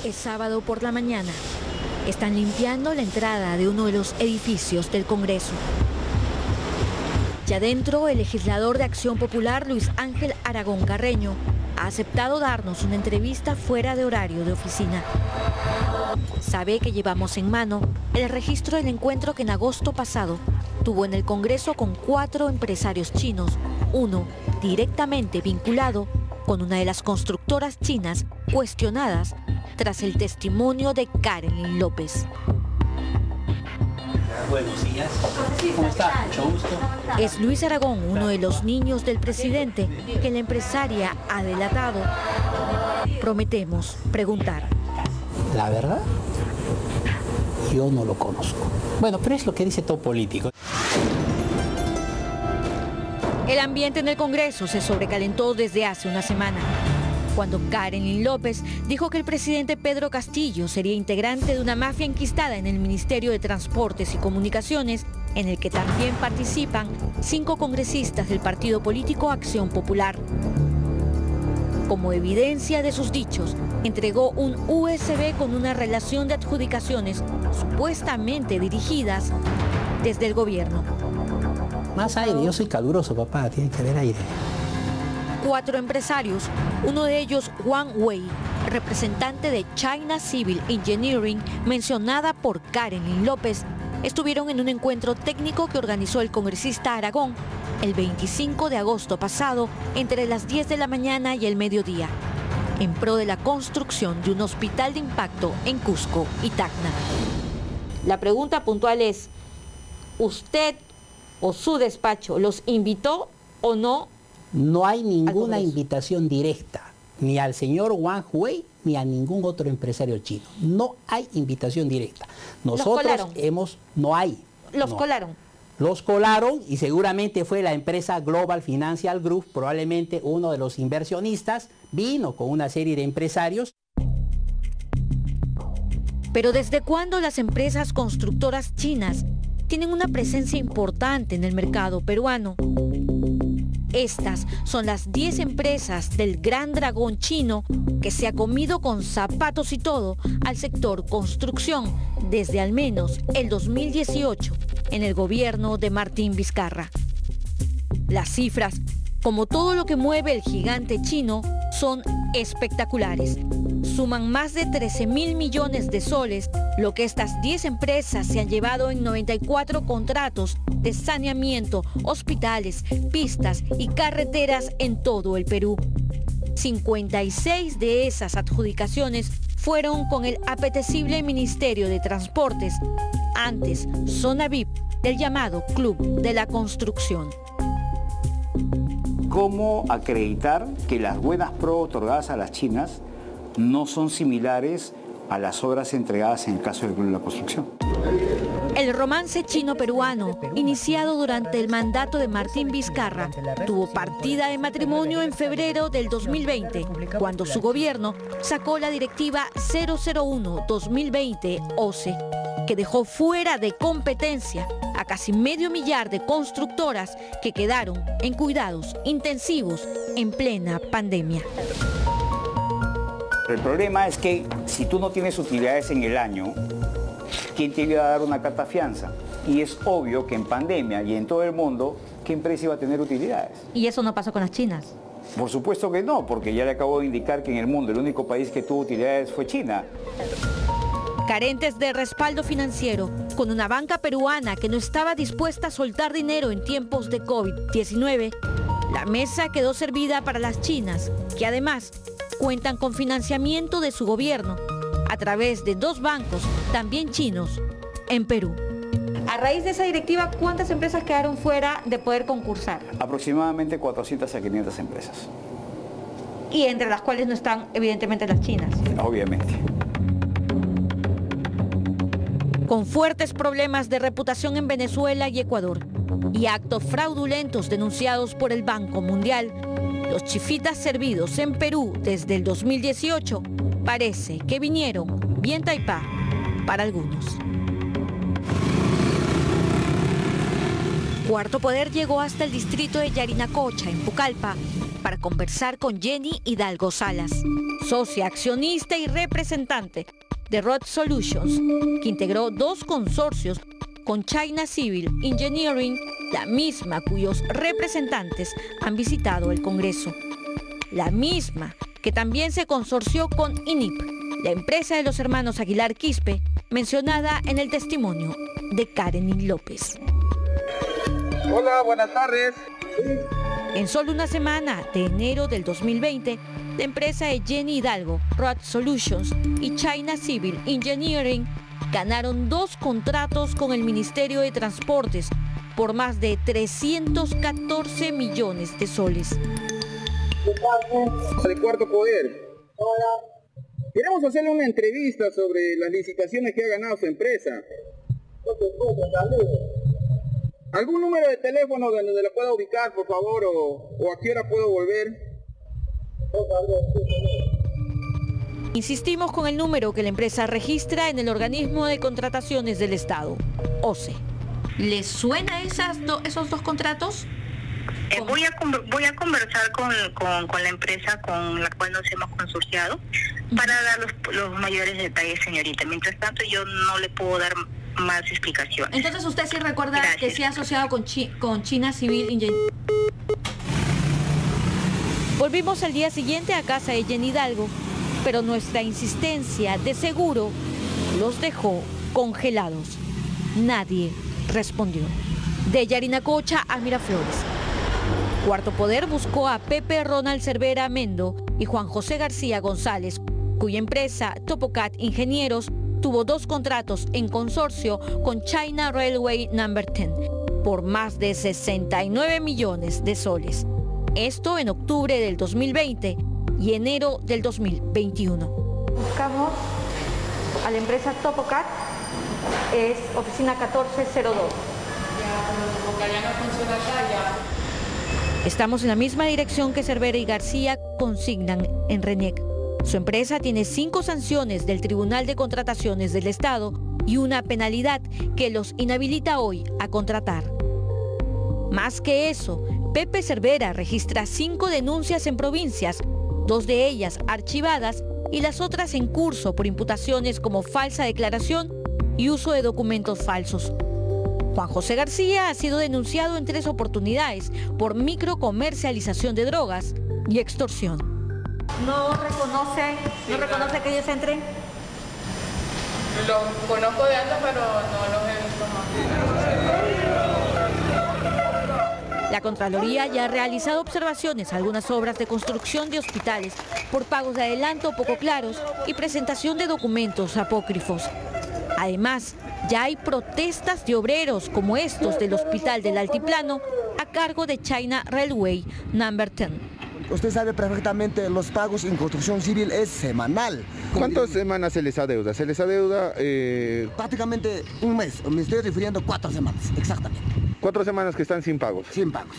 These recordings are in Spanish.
Es sábado por la mañana. Están limpiando la entrada de uno de los edificios del Congreso. Ya adentro, el legislador de Acción Popular, Luis Ángel Aragón Carreño, ha aceptado darnos una entrevista fuera de horario de oficina. Sabe que llevamos en mano el registro del encuentro que en agosto pasado tuvo en el Congreso con 4 empresarios chinos, uno directamente vinculado con una de las constructoras chinas cuestionadas tras el testimonio de Karen López. Buenos días. ¿Cómo está? Mucho gusto. Es Luis Aragón, uno de los niños del presidente que la empresaria ha delatado. Prometemos preguntar. La verdad, yo no lo conozco. Bueno, pero es lo que dice todo político. El ambiente en el Congreso se sobrecalentó desde hace una semana, cuando Karen López dijo que el presidente Pedro Castillo sería integrante de una mafia enquistada en el Ministerio de Transportes y Comunicaciones, en el que también participan 5 congresistas del partido político Acción Popular. Como evidencia de sus dichos, entregó un USB con una relación de adjudicaciones supuestamente dirigidas desde el gobierno. Más aire, yo soy caluroso, papá, tiene que haber aire. 4 empresarios, uno de ellos Wang Wei, representante de China Civil Engineering, mencionada por Karen López, estuvieron en un encuentro técnico que organizó el congresista Aragón el 25 de agosto pasado entre las 10 de la mañana y el mediodía, en pro de la construcción de un hospital de impacto en Cusco y Tacna. La pregunta puntual es, ¿usted o su despacho los invitó o no? No hay ninguna invitación directa, ni al señor Wang Wei, ni a ningún otro empresario chino. No hay invitación directa. Nosotros no hay. ¿Los colaron? Los colaron y seguramente fue la empresa Global Financial Group, probablemente uno de los inversionistas, vino con una serie de empresarios. Pero ¿desde cuándo las empresas constructoras chinas tienen una presencia importante en el mercado peruano? Estas son las 10 empresas del gran dragón chino que se ha comido con zapatos y todo al sector construcción desde al menos el 2018 en el gobierno de Martín Vizcarra. Las cifras, como todo lo que mueve el gigante chino, son espectaculares. Suman más de 13.000 millones de soles, lo que estas 10 empresas se han llevado en 94 contratos de saneamiento, hospitales, pistas y carreteras en todo el Perú. 56 de esas adjudicaciones fueron con el apetecible Ministerio de Transportes, antes zona VIP del llamado Club de la Construcción. ¿Cómo acreditar que las buenas pruebas otorgadas a las chinas no son similares a las obras entregadas en el caso del Club de la Construcción? El romance chino-peruano, iniciado durante el mandato de Martín Vizcarra, tuvo partida de matrimonio en febrero del 2020, cuando su gobierno sacó la Directiva 001-2020 OCE, que dejó fuera de competencia a casi medio millar de constructoras que quedaron en cuidados intensivos en plena pandemia. El problema es que si tú no tienes utilidades en el año, ¿quién te iba a dar una carta fianza? Y es obvio que en pandemia y en todo el mundo, ¿qué empresa iba a tener utilidades? ¿Y eso no pasó con las chinas? Por supuesto que no, porque ya le acabo de indicar que en el mundo el único país que tuvo utilidades fue China. Carentes de respaldo financiero, con una banca peruana que no estaba dispuesta a soltar dinero en tiempos de COVID-19, la mesa quedó servida para las chinas, que además cuentan con financiamiento de su gobierno a través de 2 bancos, también chinos, en Perú. A raíz de esa directiva, ¿cuántas empresas quedaron fuera de poder concursar? Aproximadamente 400 a 500 empresas. Y entre las cuales no están, evidentemente, las chinas. Obviamente. Con fuertes problemas de reputación en Venezuela y Ecuador y actos fraudulentos denunciados por el Banco Mundial, los chifitas servidos en Perú desde el 2018 parece que vinieron bien taipá para algunos. Cuarto Poder llegó hasta el distrito de Yarinacocha, en Pucallpa, para conversar con Jenny Hidalgo Salas, socia, accionista y representante de Road Solutions, que integró 2 consorcios con China Civil Engineering, la misma cuyos representantes han visitado el Congreso. La misma que también se consorció con INIP, la empresa de los hermanos Aguilar Quispe, mencionada en el testimonio de Karen López. Hola, buenas tardes. En solo una semana, de enero del 2020, la empresa de Jenny Hidalgo, Road Solutions y China Civil Engineering ganaron 2 contratos con el Ministerio de Transportes por más de 314 millones de soles. De Cuarto Poder. Queremos hacerle una entrevista sobre las licitaciones que ha ganado su empresa. ¿Algún número de teléfono donde la pueda ubicar, por favor, o a qué hora puedo volver? Insistimos con el número que la empresa registra en el organismo de contrataciones del Estado, OCE. ¿Les suena esos 2 contratos? Voy a conversar con la empresa con la cual nos hemos consorciado para dar los mayores detalles, señorita. Mientras tanto, yo no le puedo dar más explicaciones. Entonces, ¿usted sí recuerda Gracias. que se ha asociado con China Civil Engineering? Volvimos al día siguiente a casa de Jenny Hidalgo, pero nuestra insistencia de seguro los dejó congelados. Nadie respondió. De Yarinacocha a Miraflores. Cuarto Poder buscó a Pepe Ronald Cervera Mendo y Juan José García González, cuya empresa Topocat Ingenieros tuvo 2 contratos en consorcio con China Railway No. 10 por más de 69 millones de soles. Esto en octubre del 2020 y enero del 2021. Buscamos a la empresa Topocat, es oficina 1402. Estamos en la misma dirección que Cervera y García consignan en RENIEC. Su empresa tiene 5 sanciones del Tribunal de Contrataciones del Estado y una penalidad que los inhabilita hoy a contratar. Más que eso, Pepe Cervera registra 5 denuncias en provincias, 2 de ellas archivadas y las otras en curso por imputaciones como falsa declaración y uso de documentos falsos. Juan José García ha sido denunciado en 3 oportunidades por microcomercialización de drogas y extorsión. ¿No reconoce que ellos entren? Los conozco de antes, pero no los he visto más. La Contraloría ya ha realizado observaciones a algunas obras de construcción de hospitales por pagos de adelanto poco claros y presentación de documentos apócrifos. Además, ya hay protestas de obreros como estos del Hospital del Altiplano a cargo de China Railway No. 10. Usted sabe perfectamente, los pagos en construcción civil es semanal. ¿Cuántas semanas se les adeuda? Se les adeuda... Prácticamente un mes, me estoy refiriendo 4 semanas, exactamente. 4 semanas que están sin pagos. Sin pagos.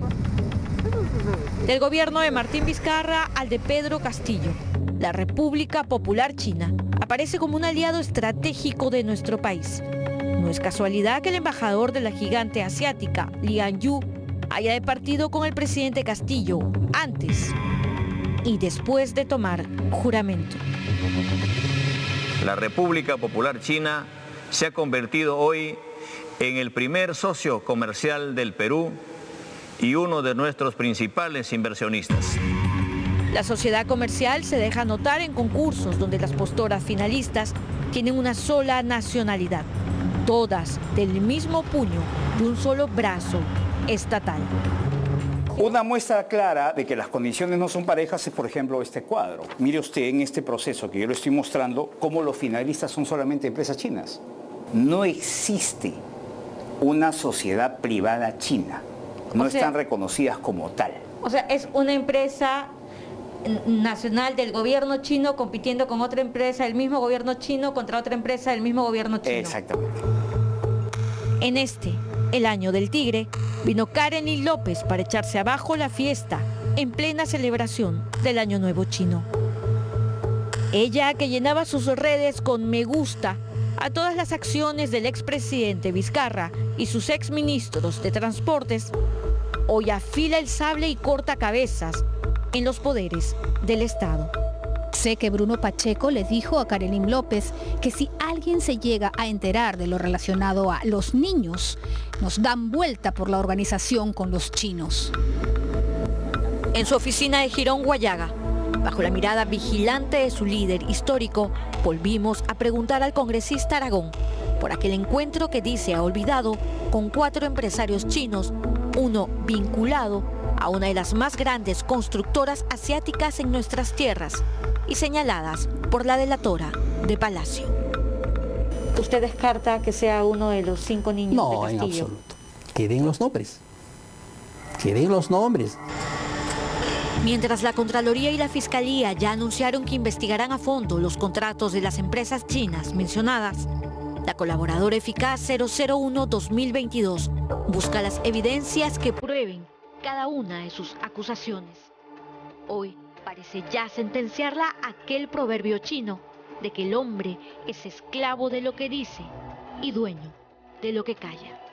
Del gobierno de Martín Vizcarra al de Pedro Castillo, la República Popular China aparece como un aliado estratégico de nuestro país. No es casualidad que el embajador de la gigante asiática, Lian Yu, haya departido con el presidente Castillo antes y después de tomar juramento. La República Popular China se ha convertido hoy en el primer socio comercial del Perú y uno de nuestros principales inversionistas. La sociedad comercial se deja notar en concursos donde las posturas finalistas tienen una sola nacionalidad, todas del mismo puño de un solo brazo estatal. Una muestra clara de que las condiciones no son parejas es, por ejemplo, este cuadro. Mire usted en este proceso que yo le estoy mostrando cómo los finalistas son solamente empresas chinas. No existe una sociedad privada china. No están reconocidas como tal. O sea, es una empresa nacional del gobierno chino compitiendo con otra empresa del mismo gobierno chino contra otra empresa del mismo gobierno chino. Exactamente. En el año del tigre, vino Karen López para echarse abajo la fiesta en plena celebración del Año Nuevo chino. Ella, que llenaba sus redes con me gusta a todas las acciones del expresidente Vizcarra y sus exministros de transportes, hoy afila el sable y corta cabezas en los poderes del Estado. Sé que Bruno Pacheco le dijo a Karelyn López que si alguien se llega a enterar de lo relacionado a los niños, nos dan vuelta por la organización con los chinos. En su oficina de Girón, Guayaga, bajo la mirada vigilante de su líder histórico, volvimos a preguntar al congresista Aragón por aquel encuentro que dice ha olvidado con 4 empresarios chinos, uno vinculado a una de las más grandes constructoras asiáticas en nuestras tierras y señaladas por la delatora de Palacio. ¿Usted descarta que sea uno de los 5 niños de Castillo? No, en absoluto. Queden los nombres. Queden los nombres. Mientras la Contraloría y la Fiscalía ya anunciaron que investigarán a fondo los contratos de las empresas chinas mencionadas, la colaboradora eficaz 001-2022 busca las evidencias que prueben cada una de sus acusaciones. Hoy parece ya sentenciarla aquel proverbio chino de que el hombre es esclavo de lo que dice y dueño de lo que calla.